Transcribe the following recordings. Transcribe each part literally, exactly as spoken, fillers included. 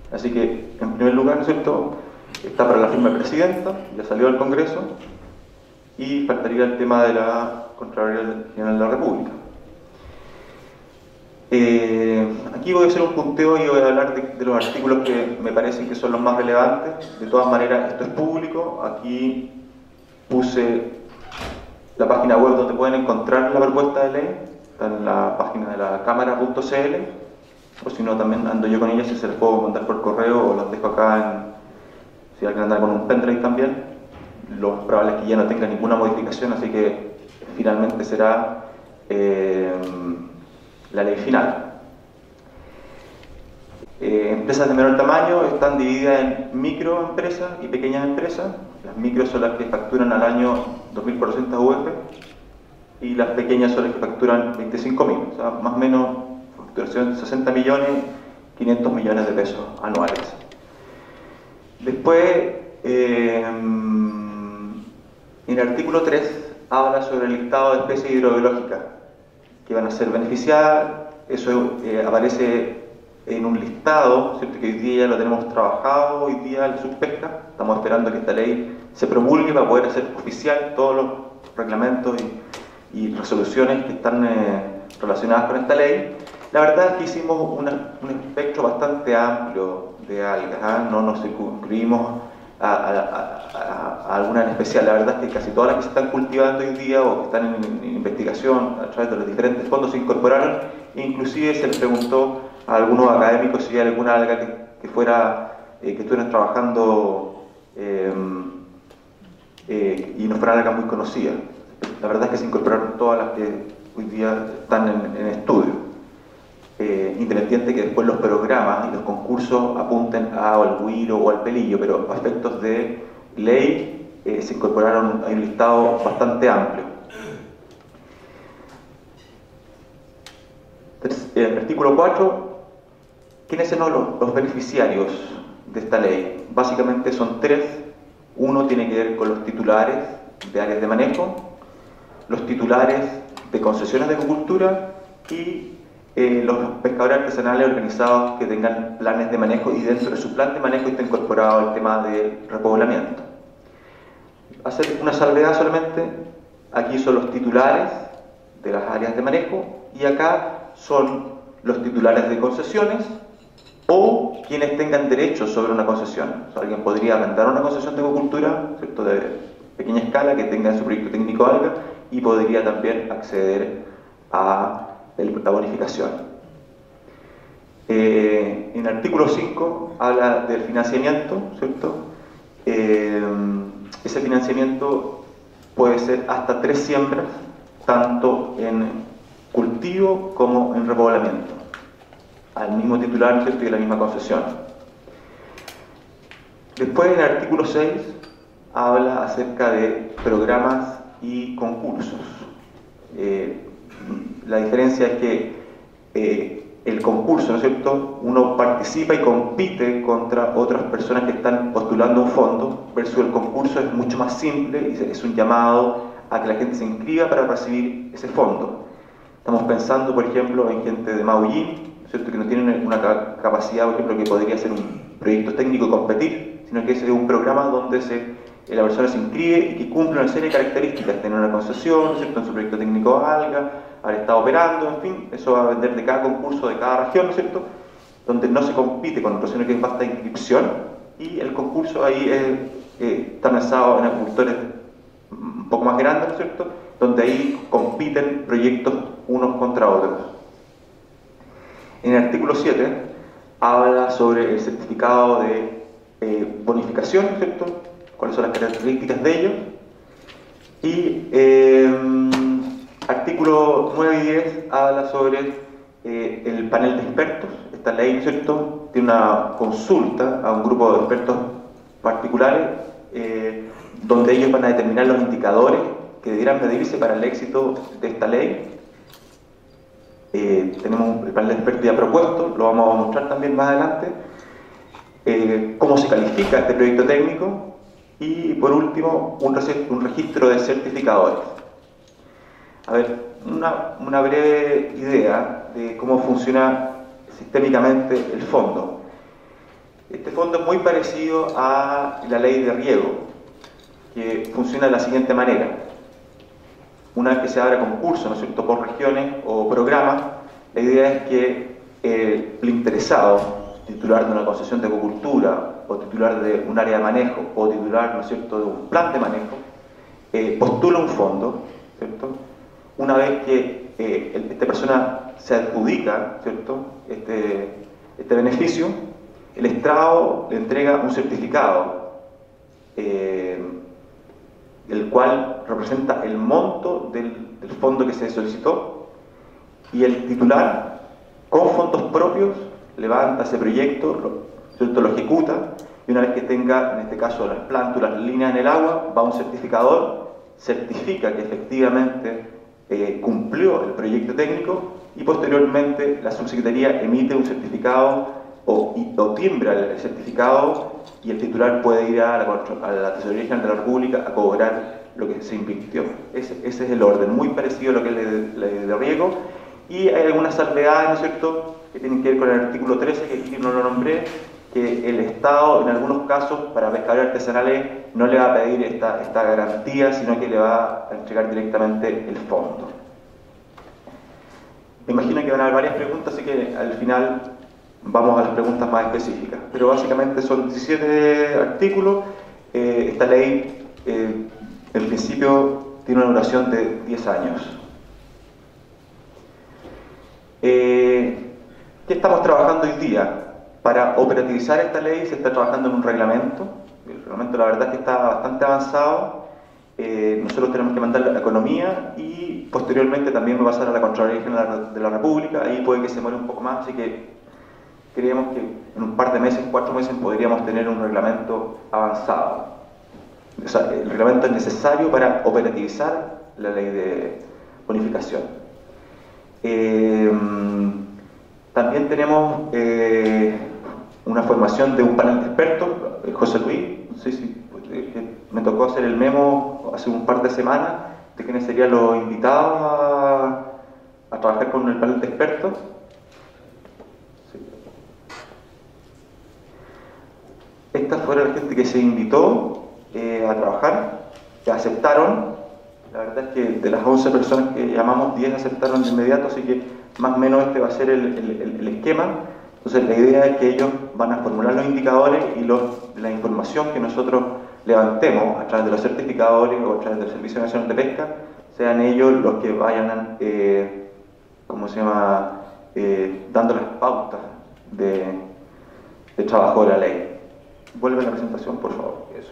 Así que, en primer lugar, ¿no es cierto?, está para la firma de presidenta, ya salió del Congreso, y faltaría el tema de la Contraloría General de la República. Eh, aquí voy a hacer un punteo y voy a hablar de, de los artículos que me parecen que son los más relevantes. De todas maneras, esto es público. Aquí puse la página web donde pueden encontrar la propuesta de ley, está en la página de la cámara punto c l, o si no, también ando yo con ellas y se les puedo mandar por correo, o los dejo acá en, si alguien anda con un pendrive también. Lo más probable es que ya no tenga ninguna modificación, así que finalmente será eh, la ley final. Eh, empresas de menor tamaño están divididas en microempresas y pequeñas empresas. Las micros son las que facturan al año dos mil cuatrocientos U F y las pequeñas son las que facturan veinticinco mil, o sea, más o menos facturación de sesenta millones, quinientos millones de pesos anuales. Después, eh, en el artículo tres habla sobre el listado de especies hidrobiológicas que van a ser beneficiadas. Eso eh, aparece en un listado, ¿cierto?, que hoy día ya lo tenemos trabajado, hoy día el subpesca. Estamos esperando que esta ley se promulgue para poder hacer oficial todos los reglamentos y, y resoluciones que están eh, relacionadas con esta ley. La verdad es que hicimos una, un espectro bastante amplio de algas, ¿eh? No nos circunscribimos a, a, a, a alguna en especial. La verdad es que casi todas las que se están cultivando hoy día o que están en, en investigación a través de los diferentes fondos se incorporaron, e inclusive se les preguntó a algunos académicos si hay alguna alga que, que fuera eh, que estuvieran trabajando eh, eh, y no fueran algas muy conocidas. La verdad es que se incorporaron todas las que hoy día están en, en estudio. Eh, independiente que después los programas y los concursos apunten a, al güiro o al pelillo, pero a efectos de ley eh, se incorporaron a un listado bastante amplio. En el artículo cuatro, ¿quiénes son los, los beneficiarios de esta ley? Básicamente son tres. Uno tiene que ver con los titulares de áreas de manejo, los titulares de concesiones de acuicultura y Eh, los pescadores artesanales organizados que tengan planes de manejo y dentro de su plan de manejo está incorporado el tema de repoblamiento. Hacer una salvedad solamente, aquí son los titulares de las áreas de manejo y acá son los titulares de concesiones o quienes tengan derechos sobre una concesión. O sea, alguien podría arrendar una concesión de acuicultura, ¿cierto?, de pequeña escala que tenga en su proyecto técnico alga, y podría también acceder a la bonificación. Eh, en el artículo cinco habla del financiamiento, ¿cierto? Eh, ese financiamiento puede ser hasta tres siembras, tanto en cultivo como en repoblamiento, al mismo titular, ¿cierto?, y a la misma concesión. Después, en el artículo seis habla acerca de programas y concursos. Eh, La diferencia es que eh, el concurso, ¿no es cierto?, uno participa y compite contra otras personas que están postulando un fondo, versus el concurso es mucho más simple y es un llamado a que la gente se inscriba para recibir ese fondo. Estamos pensando, por ejemplo, en gente de Maullín, ¿no es cierto?, que no tienen una capacidad, por ejemplo, que podría ser un proyecto técnico y competir, sino que ese es un programa donde se la persona se inscribe y que cumple una serie de características, tener una concesión, ¿cierto?, en su proyecto técnico alga, haber estado operando, en fin, eso va a depender de cada concurso, de cada región, ¿no es cierto?, donde no se compite con otros, sino que basta inscripción, y el concurso ahí es, eh, está pensado en agricultores un poco más grandes, ¿no es cierto?, donde ahí compiten proyectos unos contra otros. En el artículo siete habla sobre el certificado de eh, bonificación, ¿no es cierto?, cuáles son las características de ellos. Y eh, artículo nueve y diez habla sobre eh, el panel de expertos. Esta ley, ¿no es cierto?, tiene una consulta a un grupo de expertos particulares eh, donde ellos van a determinar los indicadores que debieran medirse para el éxito de esta ley. Eh, tenemos el panel de expertos ya propuesto, lo vamos a mostrar también más adelante. Eh, cómo se califica este proyecto técnico. Y por último, un, un registro de certificadores. A ver, una, una breve idea de cómo funciona sistémicamente el fondo. Este fondo es muy parecido a la ley de riego, que funciona de la siguiente manera. Una vez que se abre concurso, ¿no es cierto?, por regiones o programas, la idea es que eh, el interesado, titular de una concesión de acuicultura, o titular de un área de manejo, o titular, ¿no es cierto?, de un plan de manejo, eh, postula un fondo, ¿cierto? Una vez que eh, esta persona se adjudica, ¿cierto?, este, este beneficio, el Estado le entrega un certificado, eh, el cual representa el monto del, del fondo que se solicitó, y el titular, con fondos propios, levanta ese proyecto, lo, ¿cierto?, lo ejecuta, y una vez que tenga, en este caso, las plántulas, las líneas en el agua, va a un certificador, certifica que efectivamente eh, cumplió el proyecto técnico, y posteriormente la subsecretaría emite un certificado o, o timbra el certificado, y el titular puede ir a la, a la Tesorería General de la República a cobrar lo que se invirtió. Ese, ese es el orden, muy parecido a lo que es la ley de, de riego, y hay algunas salvedades, ¿no es cierto?, que tienen que ver con el artículo trece, que aquí no lo nombré, que el Estado, en algunos casos, para pescadores artesanales, no le va a pedir esta, esta garantía, sino que le va a entregar directamente el fondo. Me imagino que van a haber varias preguntas, así que al final vamos a las preguntas más específicas. Pero básicamente son diecisiete artículos. Eh, esta ley, eh, en principio, tiene una duración de diez años. Eh, ¿Qué estamos trabajando hoy día? Para operativizar esta ley se está trabajando en un reglamento. El reglamento, la verdad, es que está bastante avanzado. Eh, nosotros tenemos que mandarlo a la economía y posteriormente también va a pasar a la Contraloría General de la República. Ahí puede que se muera un poco más, así que creemos que en un par de meses, cuatro meses, podríamos tener un reglamento avanzado. O sea, el reglamento es necesario para operativizar la ley de bonificación. Eh, también tenemos eh, una formación de un panel de expertos. José Luis, no sé si eh, me tocó hacer el memo hace un par de semanas de quiénes serían los invitados a, a trabajar con el panel de expertos. Sí. Esta fue la gente que se invitó eh, a trabajar, que aceptaron. La verdad es que de las once personas que llamamos, diez aceptaron de inmediato, así que más o menos este va a ser el, el, el esquema. Entonces la idea es que ellos van a formular los indicadores y los, la información que nosotros levantemos a través de los certificadores o a través del Servicio Nacional de Pesca, sean ellos los que vayan, eh, ¿cómo se llama?, eh, dando las pautas de, de trabajo de la ley. Vuelve a la presentación, por favor. Eso.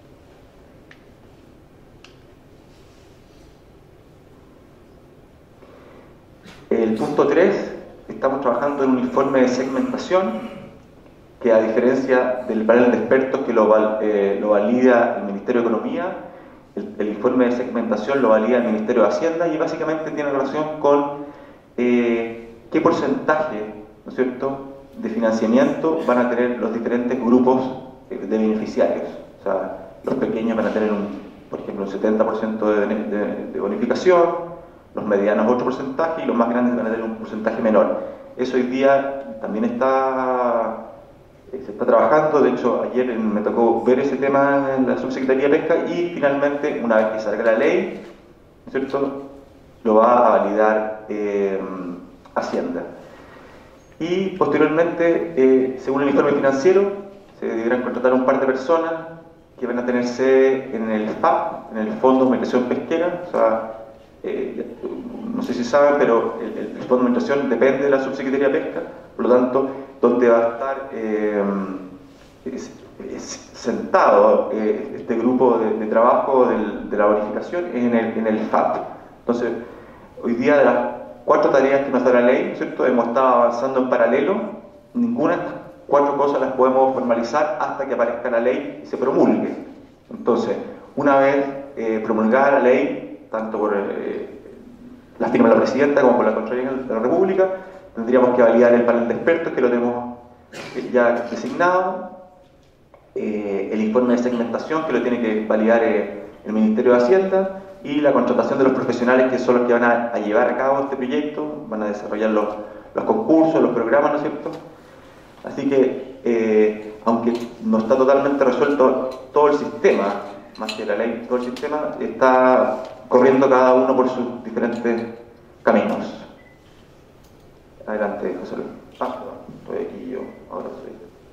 El punto tres, estamos trabajando en un informe de segmentación que, a diferencia del panel de expertos que lo, eh, lo valida el Ministerio de Economía, el, el informe de segmentación lo valida el Ministerio de Hacienda, y básicamente tiene relación con eh, qué porcentaje, ¿no es cierto?, de financiamiento van a tener los diferentes grupos de beneficiarios. O sea, los pequeños van a tener, un, por ejemplo, un setenta por ciento de, de, de bonificación, los medianos otro porcentaje y los más grandes van a tener un porcentaje menor. Eso hoy día también está, eh, se está trabajando. De hecho, ayer me tocó ver ese tema en la Subsecretaría de Pesca, y finalmente, una vez que salga la ley, ¿cierto?, lo va a validar eh, Hacienda. Y posteriormente, eh, según el informe financiero, se deberán contratar a un par de personas que van a tener sede en el F A P, en el Fondo de Administración Pesquera. O sea, eh, no sé si saben, pero el, el Fondo de Administración depende de la Subsecretaría de Pesca, por lo tanto, donde va a estar eh, es, es sentado eh, este grupo de, de trabajo del, de la bonificación es en el, en el F A P. Entonces, hoy día, de las cuatro tareas que nos da la ley, ¿no es cierto?, hemos estado avanzando en paralelo. Ninguna de estas cuatro cosas las podemos formalizar hasta que aparezca la ley y se promulgue. Entonces, una vez eh, promulgada la ley, tanto por eh, la firma de la Presidenta como por la Contraloría de la República, tendríamos que validar el panel de expertos, que lo tenemos eh, ya designado, eh, el informe de segmentación, que lo tiene que validar eh, el Ministerio de Hacienda, y la contratación de los profesionales, que son los que van a, a llevar a cabo este proyecto, van a desarrollar los, los concursos, los programas, ¿no es cierto? Así que eh, aunque no está totalmente resuelto todo el sistema, más que la ley, todo el sistema está corriendo cada uno por sus diferentes caminos. Adelante, José Luis. Ah, perdón, estoy aquí yo, ahora soy.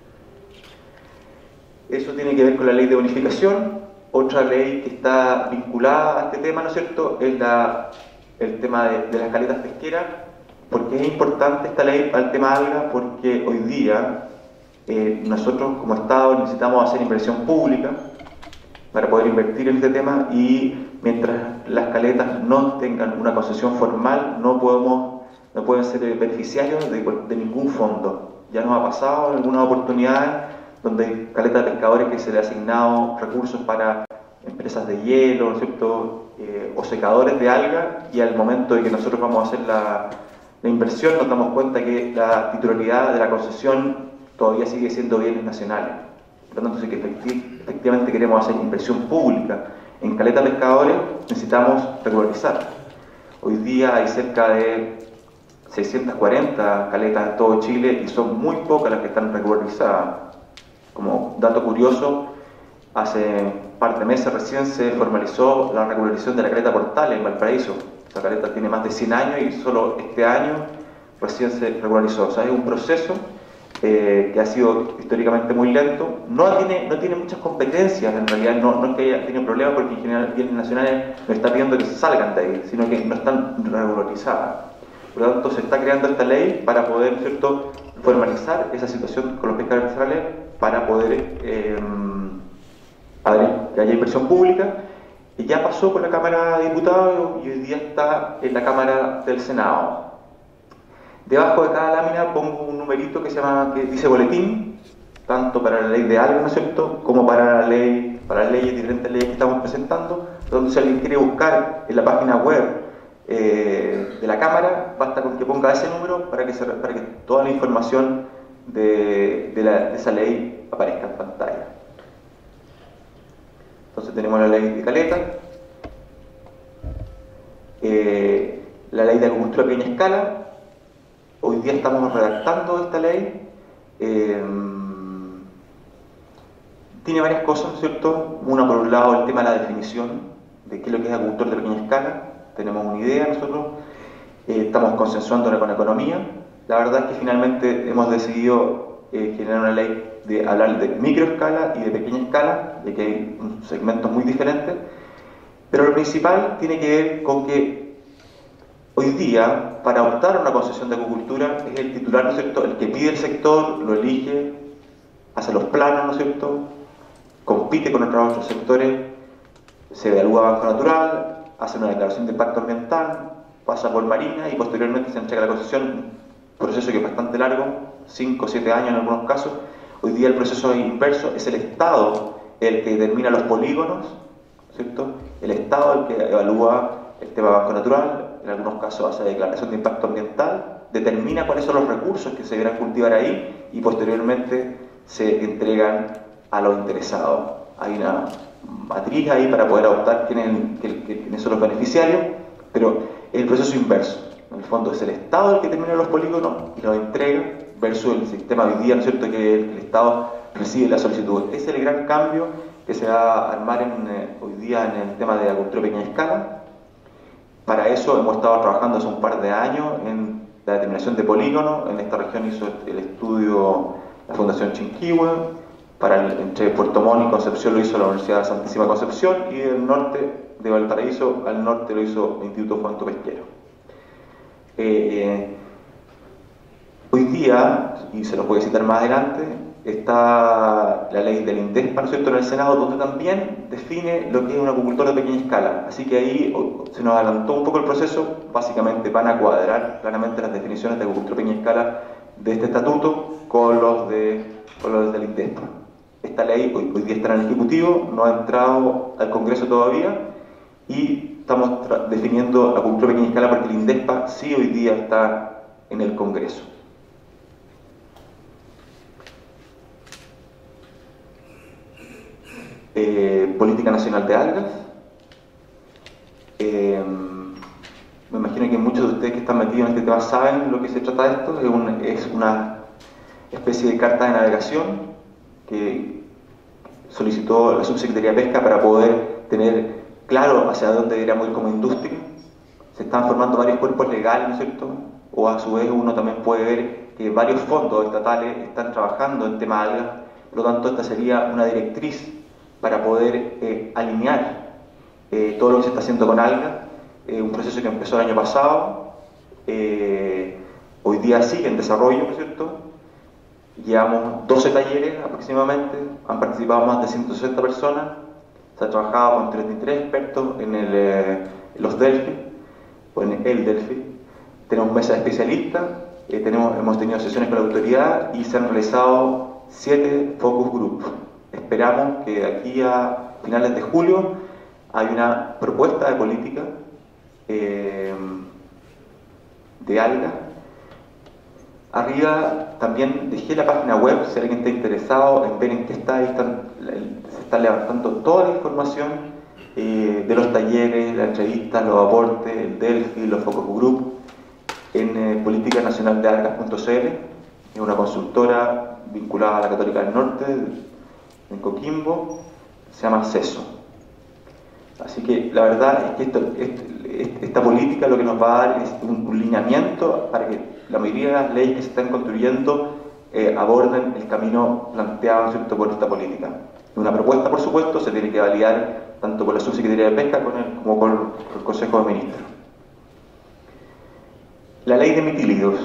Eso tiene que ver con la ley de bonificación. Otra ley que está vinculada a este tema, ¿no es cierto?, es la, el tema de, de las caletas pesqueras. ¿Por qué es importante esta ley para el tema alga? Porque hoy día eh, nosotros como Estado necesitamos hacer inversión pública para poder invertir en este tema, y mientras las caletas no tengan una concesión formal, no podemos, no pueden ser beneficiarios de, de ningún fondo. Ya nos ha pasado en algunas oportunidades donde hay caletas de pescadores que se le ha asignado recursos para empresas de hielo, ¿no es cierto?, eh, o secadores de alga, y al momento de que nosotros vamos a hacer la, la inversión nos damos cuenta que la titularidad de la concesión todavía sigue siendo bienes nacionales. Por lo tanto, si que efectivamente queremos hacer inversión pública en caletas de pescadores, necesitamos regularizar. Hoy día hay cerca de seiscientas cuarenta caletas en todo Chile y son muy pocas las que están regularizadas. Como dato curioso, hace un par de meses recién se formalizó la regularización de la caleta Portales en Valparaíso. Esa caleta tiene más de cien años y solo este año recién se regularizó. O sea, es un proceso eh, que ha sido históricamente muy lento. No tiene, no tiene muchas competencias, en realidad no, no es que haya tenido problemas, porque en general bienes nacionales no está pidiendo que se salgan de ahí, sino que no están regularizadas. Por lo tanto, se está creando esta ley para poder, ¿cierto?, formalizar esa situación con los pescadores artesanales, para poder eh, que haya inversión pública. Y ya pasó por la Cámara de Diputados y hoy día está en la Cámara del Senado. Debajo de cada lámina pongo un numerito que se llama, que dice boletín, tanto para la ley de algo, ¿no es cierto?, como para la ley, para las leyes, diferentes leyes que estamos presentando. Entonces, si alguien quiere buscar en la página web Eh, de la Cámara, basta con que ponga ese número para que, se, para que toda la información de, de, la, de esa ley aparezca en pantalla. Entonces tenemos la ley de caleta, eh, la ley de agricultura a pequeña escala. Hoy día estamos redactando esta ley. Eh, tiene varias cosas, ¿cierto? Una, por un lado, el tema de la definición de qué es lo que es agricultor de pequeña escala. Tenemos una idea nosotros, eh, estamos consensuándola con economía. La verdad es que finalmente hemos decidido eh, generar una ley de hablar de microescala y de pequeña escala, de que hay segmentos muy diferentes, pero lo principal tiene que ver con que hoy día, para optar a una concesión de acuicultura, es el titular, ¿no es cierto?, el que pide el sector, lo elige, hace los planos, ¿no es cierto?, compite con otros sectores, se evalúa Banco Natural, hace una declaración de impacto ambiental, pasa por Marina y posteriormente se entrega la concesión. Un proceso que es bastante largo, cinco o siete años en algunos casos. Hoy día el proceso es inverso, es el Estado el que determina los polígonos, ¿cierto? El Estado el que evalúa el tema Banco Natural, en algunos casos hace declaración de impacto ambiental, determina cuáles son los recursos que se deberán cultivar ahí y posteriormente se entregan a los interesados. Hay una matriz ahí para poder adoptar quiénes, quiénes son los beneficiarios, pero es el proceso inverso. En el fondo es el Estado el que termina los polígonos y los entrega, versus el sistema hoy día, ¿no es cierto?, que el, el Estado recibe la solicitud. Ese es el gran cambio que se va a armar en, eh, hoy día en el tema de agricultura a pequeña escala. Para eso hemos estado trabajando hace un par de años en la determinación de polígonos. En esta región hizo el estudio la Fundación Chinquihue. Para el, entre Puerto Montt y Concepción lo hizo la Universidad de Santísima Concepción, y del norte de Valparaíso al norte lo hizo el Instituto Fomento Pesquero. Eh, hoy día, y se lo puede citar más adelante, está la ley del INDESPA, ¿no es cierto?, en el Senado, donde también define lo que es un acuicultor de pequeña escala. Así que ahí se nos adelantó un poco el proceso. Básicamente van a cuadrar claramente las definiciones de acuicultor de pequeña escala de este estatuto con los, de, con los del INDESPA. Esta ley hoy, hoy día está en el Ejecutivo, no ha entrado al Congreso todavía, y estamos definiendo la acuicultura a pequeña escala porque el INDESPA sí hoy día está en el Congreso. Eh, Política Nacional de Algas. Eh, me imagino que muchos de ustedes que están metidos en este tema saben lo que se trata de esto. Es, un, es una especie de carta de navegación que solicitó la Subsecretaría de Pesca para poder tener claro hacia dónde deberíamos ir como industria. Se están formando varios cuerpos legales, ¿no es cierto? O a su vez uno también puede ver que varios fondos estatales están trabajando en temas algas, por lo tanto esta sería una directriz para poder eh, alinear eh, todo lo que se está haciendo con algas, eh, un proceso que empezó el año pasado, eh, hoy día sigue en desarrollo, ¿no es cierto? Llevamos doce talleres aproximadamente, han participado más de ciento sesenta personas, se ha trabajado con treinta y tres expertos en, el, eh, en los Delphi, o en el Delphi. Tenemos mesas de especialistas, eh, tenemos, hemos tenido sesiones con la autoridad y se han realizado siete focus group. Esperamos que de aquí a finales de julio hay una propuesta de política eh, de algas. Arriba también dejé la página web, si alguien está interesado en ver en qué está, ahí están, se está levantando toda la información eh, de los talleres, las entrevistas, los aportes, el Delphi, los focus group, en eh, política nacional de algas punto c l, es una consultora vinculada a la Católica del Norte, en Coquimbo, se llama CESO. Así que la verdad es que esto, este, esta política lo que nos va a dar es un, un lineamiento para que la mayoría de las leyes que se están construyendo eh, aborden el camino planteado, ¿cierto?, por esta política. Una propuesta, por supuesto, se tiene que validar tanto por la Subsecretaría de Pesca como, el, como por el Consejo de Ministros. La ley de mitílidos.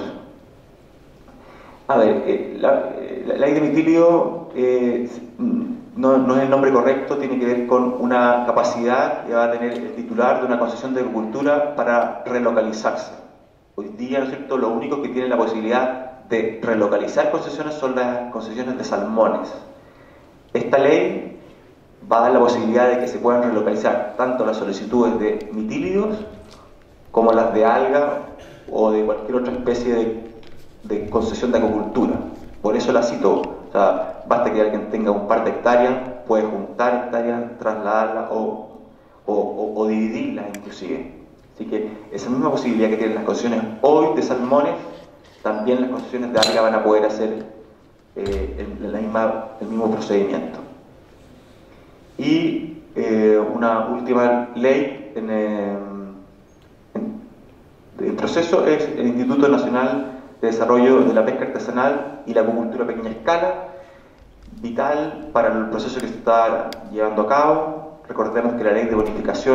A ver, eh, la, eh, la ley de mitílidos eh, no, no es el nombre correcto, tiene que ver con una capacidad que va a tener el titular de una concesión de agricultura para relocalizarse. Hoy día, ¿no es cierto?, lo único que tiene la posibilidad de relocalizar concesiones son las concesiones de salmones. Esta ley va a dar la posibilidad de que se puedan relocalizar tanto las solicitudes de mitílidos como las de alga o de cualquier otra especie de, de concesión de acuicultura. Por eso la cito. O sea, basta que alguien tenga un par de hectáreas, puede juntar hectáreas, trasladarlas o, o, o, o dividirlas inclusive. Así que esa misma posibilidad que tienen las concesiones hoy de salmones, también las concesiones de alga van a poder hacer eh, el, la misma, el mismo procedimiento. Y eh, una última ley en, eh, en, en proceso es el Instituto Nacional de Desarrollo de la Pesca Artesanal y la Acuicultura a Pequeña Escala, vital para el proceso que se está llevando a cabo. Recordemos que la ley de bonificación